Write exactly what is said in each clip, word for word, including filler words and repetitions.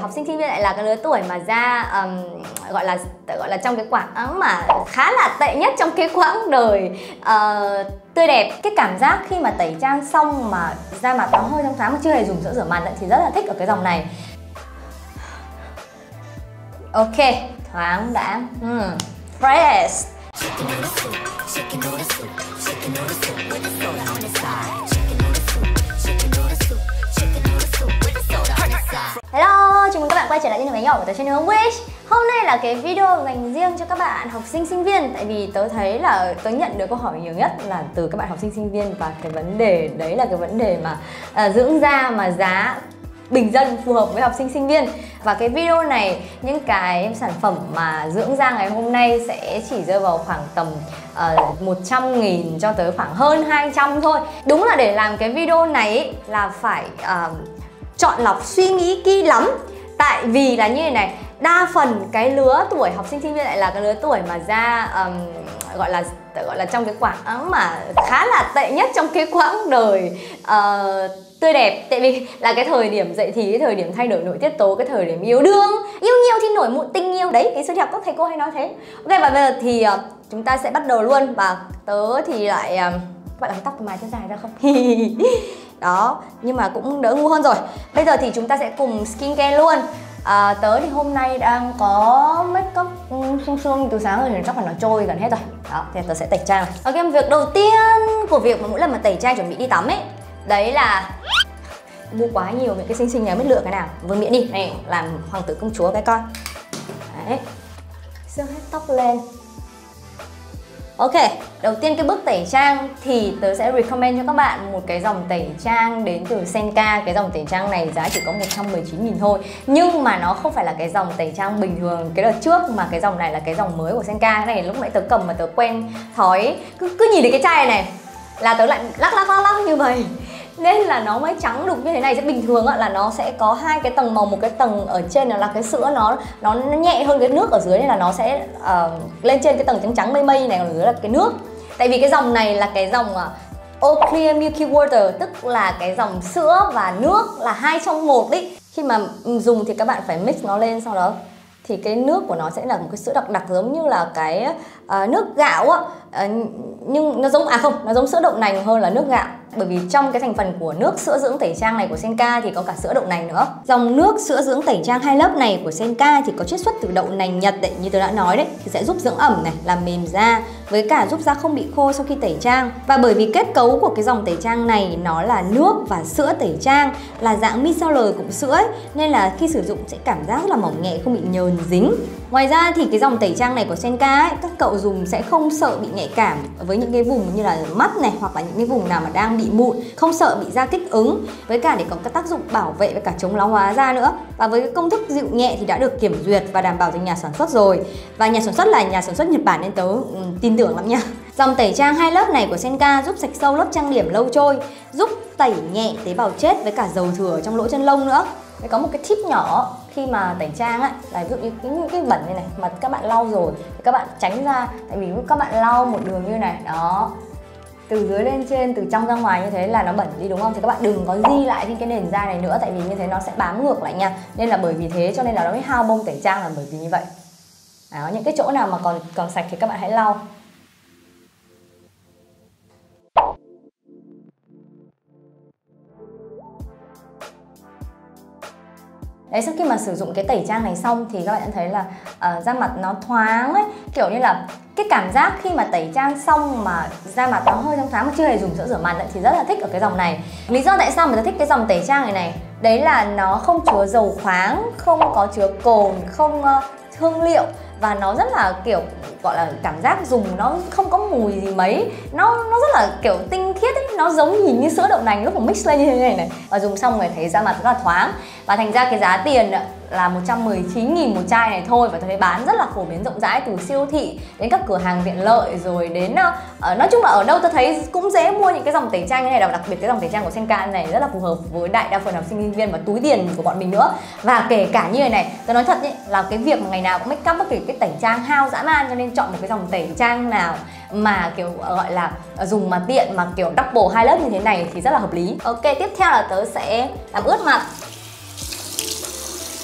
Học sinh sinh viên lại là cái lứa tuổi mà ra um, gọi là gọi là trong cái quãng mà khá là tệ nhất trong cái quãng đời uh, tươi đẹp. Cái cảm giác khi mà tẩy trang xong mà da mặt nó hơi trong thoáng mà chưa hề dùng sữa rửa mặt thì rất là thích ở cái dòng này. Ok, thoáng đã. uhm. Fresh. Hello, chào mừng các bạn quay trở lại với nhỏ của tớ channel Wish. Hôm nay là cái video dành riêng cho các bạn học sinh sinh viên. Tại vì tớ thấy là tớ nhận được câu hỏi nhiều nhất là từ các bạn học sinh sinh viên. Và cái vấn đề đấy là cái vấn đề mà uh, dưỡng da mà giá bình dân phù hợp với học sinh sinh viên. Và cái video này, những cái sản phẩm mà dưỡng da ngày hôm nay sẽ chỉ rơi vào khoảng tầm uh, một trăm nghìn cho tới khoảng hơn hai trăm thôi. Đúng là để làm cái video này ấy, là phải uh, chọn lọc suy nghĩ kỹ lắm. Tại vì là như này này, đa phần cái lứa tuổi học sinh sinh viên lại là cái lứa tuổi mà ra um, gọi là gọi là trong cái quãng mà khá là tệ nhất trong cái quãng đời uh, tươi đẹp. Tại vì là cái thời điểm dậy thì, cái thời điểm thay đổi nội tiết tố, cái thời điểm yêu đương, yêu nhiều thì nổi mụn tình yêu. Đấy, cái số đẹp các thầy cô hay nói thế. Ok, và bây giờ thì uh, chúng ta sẽ bắt đầu luôn. Và tớ thì lại uh, các bạn làm tóc mái cho dài ra không? Đó, nhưng mà cũng đỡ ngu hơn rồi. Bây giờ thì chúng ta sẽ cùng skincare luôn. à, Tớ thì hôm nay đang có make up sương sương từ sáng rồi thì chắc là nó trôi gần hết rồi. Đó, thì tớ sẽ tẩy trang. Ok, việc đầu tiên của việc mà mỗi lần mà tẩy trang chuẩn bị đi tắm ấy, đấy là mua quá nhiều những cái xinh xinh này biết lựa cái nào. Vương miễn đi, này làm hoàng tử công chúa cái coi. Đấy, sương hết tóc lên. Ok, đầu tiên cái bước tẩy trang thì tớ sẽ recommend cho các bạn một cái dòng tẩy trang đến từ Senka. Cái dòng tẩy trang này giá chỉ có một trăm mười chín nghìn thôi. Nhưng mà nó không phải là cái dòng tẩy trang bình thường cái đợt trước, mà cái dòng này là cái dòng mới của Senka. Cái này lúc nãy tớ cầm mà tớ quen thói Cứ, cứ nhìn thấy cái chai này là tớ lại lắc lắc lắc lắc như vậy, nên là nó mới trắng đục như thế này. Chứ bình thường là nó sẽ có hai cái tầng màu, một cái tầng ở trên là cái sữa nó nó nhẹ hơn cái nước ở dưới, nên là nó sẽ uh, lên trên cái tầng trắng trắng mây mây này, còn ở dưới là cái nước. Tại vì cái dòng này là cái dòng uh, All Clear Milky Water, tức là cái dòng sữa và nước là hai trong một ý. Khi mà dùng thì các bạn phải mix nó lên, sau đó thì cái nước của nó sẽ là một cái sữa đặc đặc giống như là cái uh, nước gạo á. Uh, nhưng nó giống à không, nó giống sữa đậu nành hơn là nước gạo. Bởi vì trong cái thành phần của nước sữa dưỡng tẩy trang này của Senka thì có cả sữa đậu nành nữa. Dòng nước sữa dưỡng tẩy trang hai lớp này của Senka thì có chiết xuất từ đậu nành Nhật đấy, như tôi đã nói đấy, thì sẽ giúp dưỡng ẩm này, làm mềm da, với cả giúp da không bị khô sau khi tẩy trang. Và bởi vì kết cấu của cái dòng tẩy trang này nó là nước và sữa tẩy trang, là dạng micellar cụm sữa ấy, nên là khi sử dụng sẽ cảm giác rất là mỏng nhẹ, không bị nhờn dính. Ngoài ra thì cái dòng tẩy trang này của Senka ấy, các cậu dùng sẽ không sợ bị nhạy cảm với những cái vùng như là mắt này, hoặc là những cái vùng nào mà đang bị mụn, không sợ bị da kích ứng, với cả để có các tác dụng bảo vệ và cả chống lão hóa da nữa. Và với cái công thức dịu nhẹ thì đã được kiểm duyệt và đảm bảo từ nhà sản xuất rồi. Và nhà sản xuất là nhà sản xuất Nhật Bản nên tớ um, tin tưởng lắm nha. Dòng tẩy trang hai lớp này của Senka giúp sạch sâu lớp trang điểm lâu trôi, giúp tẩy nhẹ tế bào chết với cả dầu thừa trong lỗ chân lông nữa. Để có một cái tip nhỏ khi mà tẩy trang ấy, là ví dụ như những cái bẩn này này mà các bạn lau rồi thì các bạn tránh ra. Tại vì các bạn lau một đường như này đó, từ dưới lên trên, từ trong ra ngoài như thế là nó bẩn đi đúng không? Thì các bạn đừng có di lại trên cái nền da này nữa, tại vì như thế nó sẽ bám ngược lại nha. Nên là bởi vì thế cho nên là nó mới hao bông tẩy trang là bởi vì như vậy. Đó, những cái chỗ nào mà còn còn sạch thì các bạn hãy lau. Đấy, sau khi mà sử dụng cái tẩy trang này xong thì các bạn sẽ thấy là uh, da mặt nó thoáng ấy, kiểu như là cái cảm giác khi mà tẩy trang xong mà da mặt nó hơi trong thoáng mà chưa hề dùng sữa rửa mặt ấy, thì rất là thích ở cái dòng này. Lý do tại sao mà tôi thích cái dòng tẩy trang này này, đấy là nó không chứa dầu khoáng, không có chứa cồn, không uh, hương liệu, và nó rất là kiểu gọi là cảm giác dùng nó không có mùi gì mấy, nó nó rất là kiểu tinh khiết ấy, nó giống nhìn như sữa đậu nành lúc mà mix lên như thế này này. Và dùng xong rồi thấy da mặt rất là thoáng. Và thành ra cái giá tiền là một trăm mười chín nghìn một chai này thôi, và tôi thấy bán rất là phổ biến rộng rãi, từ siêu thị đến các cửa hàng tiện lợi, rồi đến uh, nói chung là ở đâu tôi thấy cũng dễ mua những cái dòng tẩy trang như này. Đặc biệt cái dòng tẩy trang của Senka này rất là phù hợp với đại đa phần học sinh sinh viên và túi tiền của bọn mình nữa. Và kể cả như này này, tôi nói thật ấy, là cái việc mà ngày nào cũng make up bất kỳ cái tẩy trang hao dã man, cho nên chọn một cái dòng tẩy trang nào mà kiểu gọi là dùng mà tiện, mà kiểu double hai lớp như thế này thì rất là hợp lý. Ok, tiếp theo là tớ sẽ làm ướt mặt.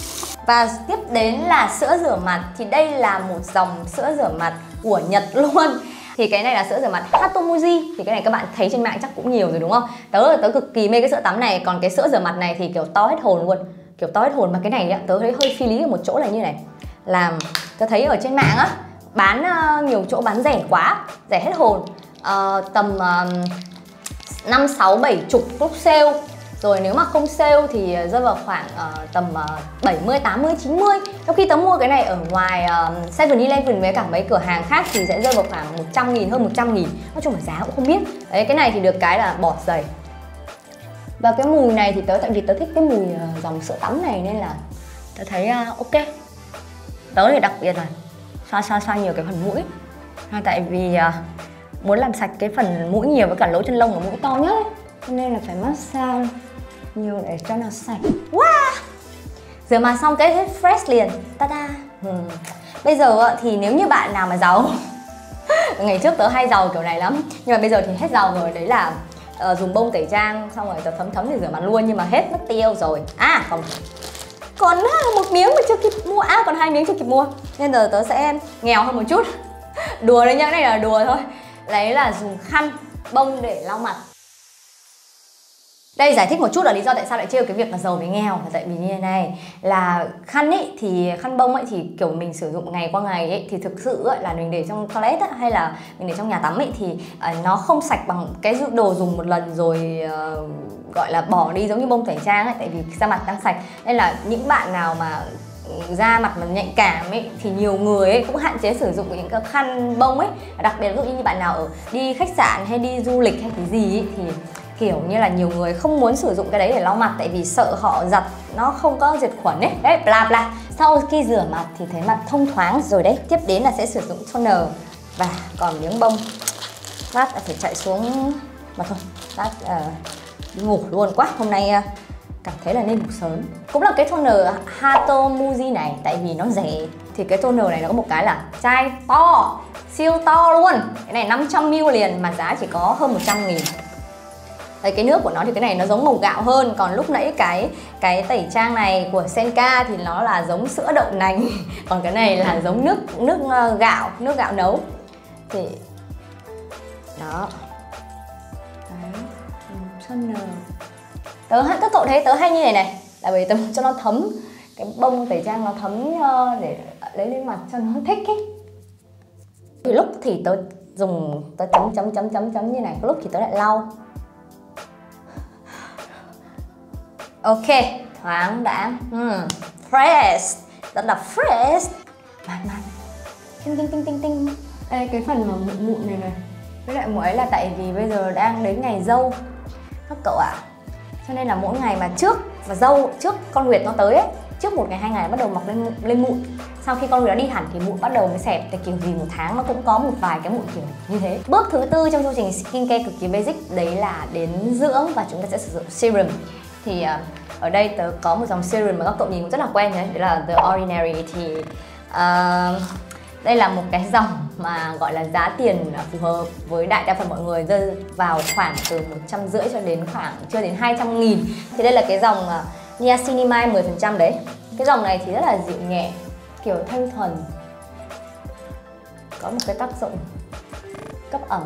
Và tiếp đến là sữa rửa mặt. Thì đây là một dòng sữa rửa mặt của Nhật luôn. Thì cái này là sữa rửa mặt Hatomuji. Thì cái này các bạn thấy trên mạng chắc cũng nhiều rồi đúng không? Tớ tớ cực kỳ mê cái sữa tắm này. Còn cái sữa rửa mặt này thì kiểu to hết hồn luôn. Kiểu to hết hồn. Mà cái này á, tớ thấy hơi phi lý ở một chỗ là như này. Là tớ thấy ở trên mạng á, bán uh, nhiều chỗ bán rẻ quá, rẻ hết hồn. uh, Tầm uh, năm, sáu, bảy chục lúc sale. Rồi nếu mà không sale thì rơi vào khoảng uh, tầm uh, bảy mươi, tám mươi, chín mươi. Trong khi tớ mua cái này ở ngoài uh, seven eleven với cả mấy cửa hàng khác thì sẽ rơi vào khoảng một trăm nghìn, hơn một trăm nghìn. Nói chung là giá cũng không biết. Đấy, cái này thì được cái là bọt dày. Và cái mùi này thì tớ, tại vì tớ thích cái mùi uh, dòng sữa tắm này nên là tớ thấy uh, ok. Tớ thì đặc biệt là xoa xoa xoa nhiều cái phần mũi. Tại vì uh, muốn làm sạch cái phần mũi nhiều với cả lỗ chân lông của mũi to nhất ấy. Cho nên là phải massage nhiều để cho nó sạch. Wow! Rửa mặt xong cái hết fresh liền. Ta-da! Hmm. Bây giờ thì nếu như bạn nào mà giàu ngày trước tớ hay giàu kiểu này lắm. Nhưng mà bây giờ thì hết giàu rồi. Đấy là uh, dùng bông tẩy trang xong rồi tớ thấm thấm để rửa mặt luôn. Nhưng mà hết mất tiêu rồi. À còn Còn một miếng mà chưa kịp mua. À còn hai miếng chưa kịp mua. Nên giờ tớ sẽ nghèo hơn một chút. Đùa đấy nhá, cái này là đùa thôi. Đấy là dùng khăn bông để lau mặt. Đây giải thích một chút là lý do tại sao lại trêu cái việc là giàu với nghèo. Là tại vì như thế này, là khăn ấy thì khăn bông ấy thì kiểu mình sử dụng ngày qua ngày ấy thì thực sự ấy, là mình để trong toilet ấy, hay là mình để trong nhà tắm ấy thì uh, nó không sạch bằng cái đồ dùng một lần rồi uh, gọi là bỏ đi giống như bông tẩy trang ấy, tại vì da mặt đang sạch. Nên là những bạn nào mà da mặt mà nhạy cảm ấy thì nhiều người ấy cũng hạn chế sử dụng những cái khăn bông ấy. Đặc biệt ví dụ như bạn nào ở đi khách sạn hay đi du lịch hay cái gì ấy, thì kiểu như là nhiều người không muốn sử dụng cái đấy để lau mặt tại vì sợ họ giặt nó không có diệt khuẩn ấy. Đấy, bla bla. Sau khi rửa mặt thì thấy mặt thông thoáng rồi đấy. Tiếp đến là sẽ sử dụng toner. Và còn miếng bông lát là phải chạy xuống mà thôi. Lát uh, đi ngủ luôn quá. Hôm nay uh, cảm thấy là nên ngủ sớm. Cũng là cái toner Hatomuji này, tại vì nó rẻ. Thì cái toner này nó có một cái là chai to, siêu to luôn. Cái này năm trăm mi li lít liền mà giá chỉ có hơn một trăm nghìn. Đấy, cái nước của nó thì cái này nó giống màu gạo hơn. Còn lúc nãy cái cái tẩy trang này của Senka thì nó là giống sữa đậu nành. Còn cái này là giống nước nước uh, gạo, nước gạo nấu. Thì đó. Đấy, toner. Tớ, các cậu thấy tớ hay như này này là bởi tớ cho nó thấm. Cái bông tẩy trang nó thấm uh, để lấy lên mặt cho nó thích ấy. Thì lúc thì tớ dùng tớ chấm chấm chấm chấm chấm như này, có lúc thì tớ lại lau. Ok, thoáng đã. uhm, Fresh, rất là fresh. Mát mát. Tinh tinh tinh tinh tinh. Ê, cái phần mà mụn mụn này này, với lại mỗi là tại vì bây giờ đang đến ngày dâu các cậu ạ. À. Cho nên là mỗi ngày mà trước và dâu, trước con huyệt nó tới ấy, trước một ngày hai ngày bắt đầu mọc lên lên mụn. Sau khi con huyệt nó đi hẳn thì mụn bắt đầu mới xẹp. Thì kiểu gì một tháng nó cũng có một vài cái mụn kiểu như thế. Bước thứ tư trong chương trình skincare cực kỳ basic đấy là đến dưỡng và chúng ta sẽ sử dụng serum. Thì uh, ở đây tớ có một dòng serum mà các cậu nhìn cũng rất là quen đấy, đấy là The Ordinary. Thì uh, đây là một cái dòng mà gọi là giá tiền phù hợp với đại đa phần mọi người, rơi vào khoảng từ một trăm rưỡi cho đến khoảng chưa đến hai trăm nghìn. Thì đây là cái dòng uh, niacinamide mười phần trăm đấy. Cái dòng này thì rất là dịu nhẹ, kiểu thanh thuần, có một cái tác dụng cấp ẩm.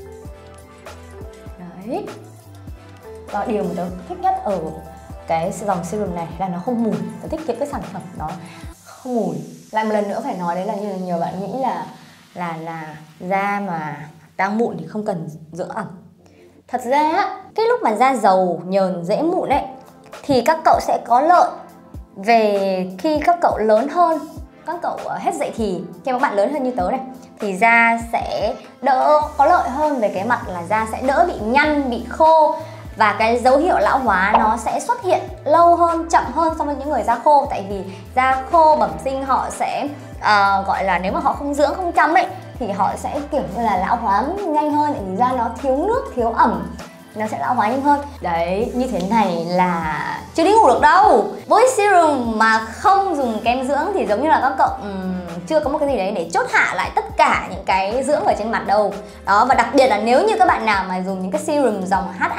Đấy. Và điều mà tớ thích nhất ở cái dòng serum này là nó không mùi. Tớ thích cái, cái sản phẩm nó không mùi. Lại một lần nữa phải nói đấy là như là nhiều bạn nghĩ là là là da mà đang mụn thì không cần dưỡng ẩm. Thật ra cái lúc mà da dầu, nhờn, dễ mụn ấy thì các cậu sẽ có lợi về khi các cậu lớn hơn, các cậu hết dậy thì, khi các bạn lớn hơn như tớ này thì da sẽ đỡ có lợi hơn về cái mặt là da sẽ đỡ bị nhăn, bị khô. Và cái dấu hiệu lão hóa nó sẽ xuất hiện lâu hơn, chậm hơn so với những người da khô. Tại vì da khô bẩm sinh họ sẽ uh, gọi là nếu mà họ không dưỡng, không chăm ấy thì họ sẽ kiểu như là lão hóa nhanh hơn. Tại vì da nó thiếu nước, thiếu ẩm, nó sẽ lão hóa nhanh hơn. Đấy, như thế này là chưa đi ngủ được đâu. Với serum mà không dùng kem dưỡng thì giống như là các cậu um, chưa có một cái gì đấy để chốt hạ lại tất cả những cái dưỡng ở trên mặt đâu. Đó, và đặc biệt là nếu như các bạn nào mà dùng những cái serum dòng hát a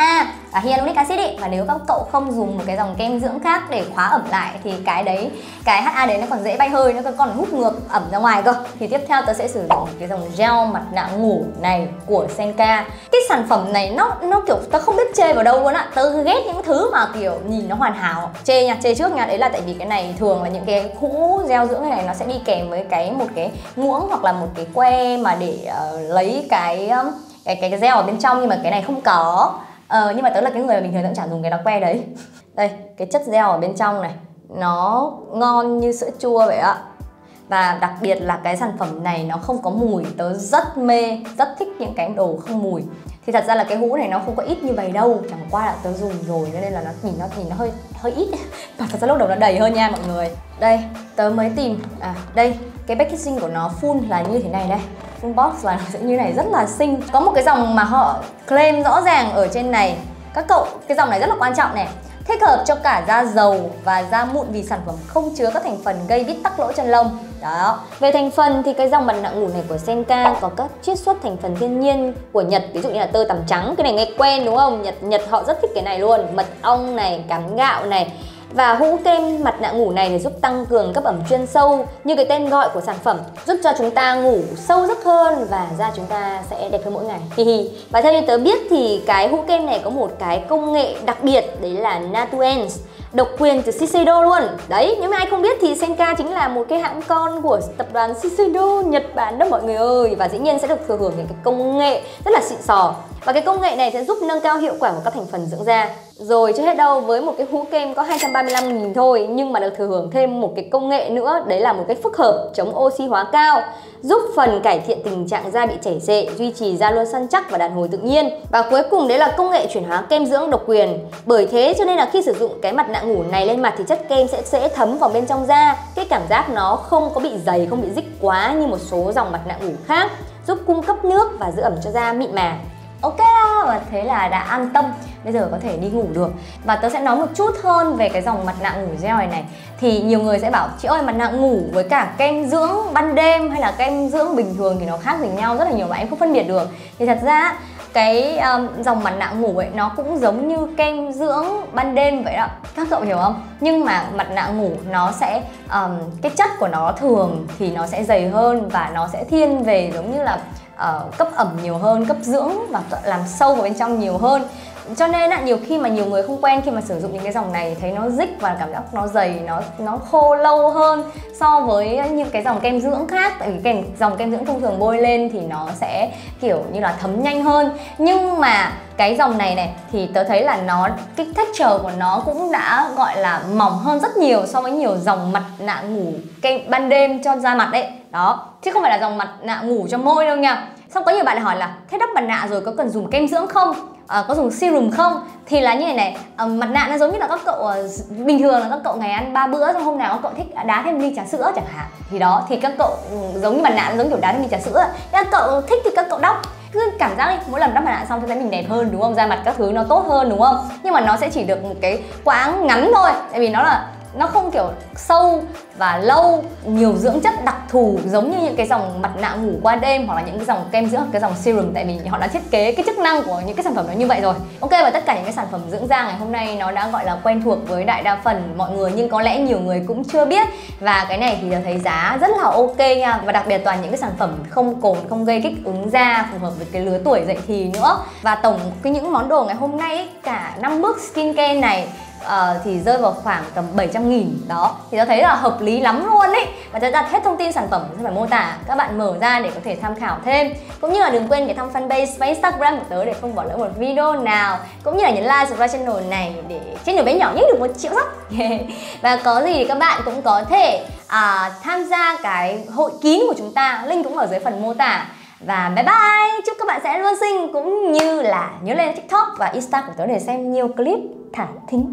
uh, hyaluronic acid ấy. Và nếu các cậu không dùng một cái dòng kem dưỡng khác để khóa ẩm lại thì cái đấy, cái hát a đấy nó còn dễ bay hơi, nó còn hút ngược ẩm ra ngoài cơ. Thì tiếp theo tớ sẽ sử dụng cái dòng gel mặt nạ ngủ này của Senka. Cái sản phẩm này nó nó kiểu tớ không biết chê vào đâu luôn á. Tớ ghét những thứ mà kiểu nhìn nó hoàn hảo. Chê nha, chê trước nha. Đấy là tại vì cái này thường là những cái hũ gel dưỡng này nó sẽ đi kèm với cái một cái muỗng hoặc là một cái que mà để uh, lấy cái um, cái cái cái gel ở bên trong, nhưng mà cái này không có. Ờ, nhưng mà tớ là cái người mà bình thường tớ chả dùng cái lá que đấy. Đây, cái chất gel ở bên trong này nó ngon như sữa chua vậy ạ. Và đặc biệt là cái sản phẩm này nó không có mùi. Tớ rất mê, rất thích những cái đồ không mùi. Thì thật ra là cái hũ này nó không có ít như vậy đâu, chẳng qua là tớ dùng rồi nên là nó nhìn nó nhìn nó hơi hơi ít. Và thật ra lúc đầu nó đầy hơn nha mọi người. Đây, tớ mới tìm, à đây, cái packaging của nó full là như thế này đây. Full box là nó sẽ như này, rất là xinh. Có một cái dòng mà họ claim rõ ràng ở trên này. Các cậu, cái dòng này rất là quan trọng này. Thích hợp cho cả da dầu và da mụn vì sản phẩm không chứa các thành phần gây bít tắc lỗ chân lông. Đó. Về thành phần thì cái dòng mặt nạ ngủ này của Senka có các chiết xuất thành phần thiên nhiên của Nhật, ví dụ như là tơ tằm trắng, cái này nghe quen đúng không? Nhật Nhật họ rất thích cái này luôn, mật ong này, cám gạo này. Và hũ kem mặt nạ ngủ này để giúp tăng cường cấp ẩm chuyên sâu như cái tên gọi của sản phẩm, giúp cho chúng ta ngủ sâu giấc hơn và da chúng ta sẽ đẹp hơn mỗi ngày. Và theo như tớ biết thì cái hũ kem này có một cái công nghệ đặc biệt, đấy là Natuens, độc quyền từ Shiseido luôn. Đấy, nếu mà ai không biết thì Senka chính là một cái hãng con của tập đoàn Shiseido Nhật Bản đó mọi người ơi. Và dĩ nhiên sẽ được thừa hưởng những cái công nghệ rất là xịn sò. Và cái công nghệ này sẽ giúp nâng cao hiệu quả của các thành phần dưỡng da. Rồi chưa hết đâu, với một cái hũ kem có hai trăm ba mươi lăm nghìn thôi nhưng mà được thừa hưởng thêm một cái công nghệ nữa, đấy là một cái phức hợp chống oxy hóa cao, giúp phần cải thiện tình trạng da bị chảy xệ, duy trì da luôn săn chắc và đàn hồi tự nhiên. Và cuối cùng đấy là công nghệ chuyển hóa kem dưỡng độc quyền. Bởi thế cho nên là khi sử dụng cái mặt nạ ngủ này lên mặt thì chất kem sẽ dễ thấm vào bên trong da. Cái cảm giác nó không có bị dày, không bị rích quá như một số dòng mặt nạ ngủ khác, giúp cung cấp nước và giữ ẩm cho da mịn màng. Ok, và thế là đã an tâm, bây giờ có thể đi ngủ được. Và tớ sẽ nói một chút hơn về cái dòng mặt nạ ngủ gel này này. Thì nhiều người sẽ bảo, chị ơi mặt nạ ngủ với cả kem dưỡng ban đêm hay là kem dưỡng bình thường thì nó khác gì nhau, rất là nhiều bạn em không phân biệt được. Thì thật ra cái um, dòng mặt nạ ngủ ấy nó cũng giống như kem dưỡng ban đêm vậy đó, các cậu hiểu không? Nhưng mà mặt nạ ngủ nó sẽ um, cái chất của nó thường thì nó sẽ dày hơn và nó sẽ thiên về giống như là uh, cấp ẩm nhiều hơn, cấp dưỡng và làm sâu vào bên trong nhiều hơn. Cho nên là nhiều khi mà nhiều người không quen khi mà sử dụng những cái dòng này thấy nó rích và cảm giác nó dày, nó nó khô lâu hơn so với những cái dòng kem dưỡng khác. Tại vì cái dòng kem dưỡng thông thường bôi lên thì nó sẽ kiểu như là thấm nhanh hơn. Nhưng mà cái dòng này này thì tớ thấy là nó, cái texture của nó cũng đã gọi là mỏng hơn rất nhiều so với nhiều dòng mặt nạ ngủ kem ban đêm cho da mặt đấy. Đó, chứ không phải là dòng mặt nạ ngủ cho môi đâu nha. Xong có nhiều bạn hỏi là thế đắp mặt nạ rồi có cần dùng kem dưỡng không? À, có dùng serum không? Thì là như này này, à, mặt nạ nó giống như là các cậu uh, bình thường là các cậu ngày ăn ba bữa, xong hôm nào các cậu thích đá thêm ly trà sữa chẳng hạn. Thì đó, thì các cậu um, giống như mặt nạ nó giống kiểu đá thêm ly trà sữa. Các cậu thích thì các cậu đắp. Cứ cảm giác đi, mỗi lần đắp mặt nạ xong thấy mình đẹp hơn đúng không? Da mặt các thứ nó tốt hơn đúng không? Nhưng mà nó sẽ chỉ được một cái quãng ngắn thôi. Tại vì nó là nó không kiểu sâu và lâu, nhiều dưỡng chất đặc thù giống như những cái dòng mặt nạ ngủ qua đêm hoặc là những cái dòng kem dưỡng, cái dòng serum, tại vì họ đã thiết kế cái chức năng của những cái sản phẩm nó như vậy rồi. Ok, và tất cả những cái sản phẩm dưỡng da ngày hôm nay nó đã gọi là quen thuộc với đại đa phần mọi người, nhưng có lẽ nhiều người cũng chưa biết. Và cái này thì tôi thấy giá rất là ok nha, và đặc biệt toàn những cái sản phẩm không cồn, không gây kích ứng da, phù hợp với cái lứa tuổi dậy thì nữa. Và tổng cái những món đồ ngày hôm nay ấy, cả năm bước skincare này Uh, thì rơi vào khoảng tầm bảy trăm nghìn. Đó, thì tôi thấy là hợp lý lắm luôn ấy. Và tôi đặt hết thông tin sản phẩm sẽ phải mô tả, các bạn mở ra để có thể tham khảo thêm. Cũng như là đừng quên ghé thăm fanpage và Instagram của tớ để không bỏ lỡ một video nào. Cũng như là nhấn like subscribe channel này để channel bé nhỏ nhất được một triệu sub. Và có gì thì các bạn cũng có thể uh, tham gia cái hội kín của chúng ta, link cũng ở dưới phần mô tả. Và bye bye, chúc các bạn sẽ luôn xinh, cũng như là nhớ lên TikTok và Insta của tớ để xem nhiều clip thả thính.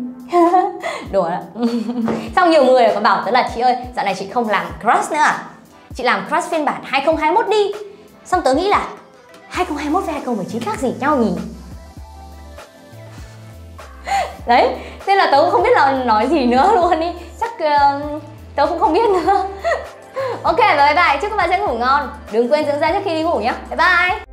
Đùa đó. Xong nhiều người còn bảo tớ là chị ơi, dạo này chị không làm crush nữa à? Chị làm crush phiên bản hai không hai mốt đi. Xong tớ nghĩ là hai không hai mốt với hai không một chín khác gì nhau nhỉ? Đấy, nên là tớ cũng không biết là nói gì nữa luôn đi. Chắc uh, tớ cũng không biết nữa. Ok, và bye bye, chúc các bạn sẽ ngủ ngon. Đừng quên dưỡng da trước khi đi ngủ nhé. Bye bye.